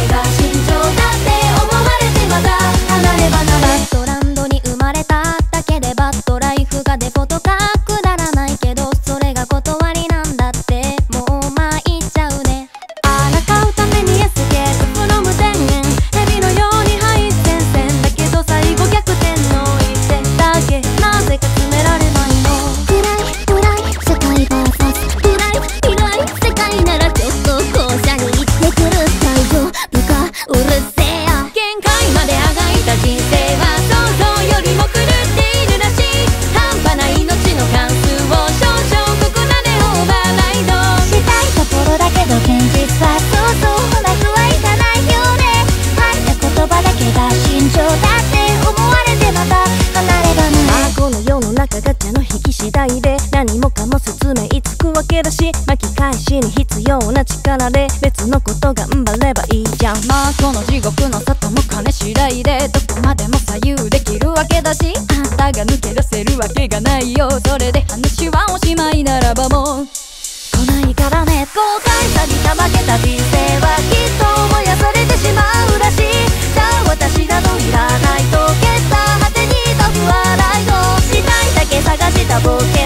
が慎重だって思われてまた離れ離れ。バッドランドに生まれただけでバッドライフがデフォとかくだらないけど、それが断りなんだってもう参っちゃうね。あらかうためにエスケープフロム天然、蛇のように敗戦線だけど最後逆転の一戦だけなぜか詰められないの。暗い社会 VS 暗い世界ならちょっと校舎に行ってくる。大丈夫かうるせえや。限界まであがいた人生は想像よりも狂っているらしい。半端な命の関数を少々ここまでオーバーライドしたいところだけど現実はそうそううまくはいかないよね。入った言葉だけが慎重だって思われてまた離れ離れ。まあこの世の中ガチャの引き次第で何もかも説明つくわけだし、巻き返しに必要な力で別のこと頑張ればいいじゃん。まあこの地獄の里も金次第でどこまでも左右できるわけだし、あんたが抜け出せるわけがないよ。それで話はおしまいならばもう来ないからね。後悔さびた負けた人生はきっと燃やされてしまうらしい。じゃあ私などいらないと決した果てに飛ぶ笑いとしたいだけ探した冒険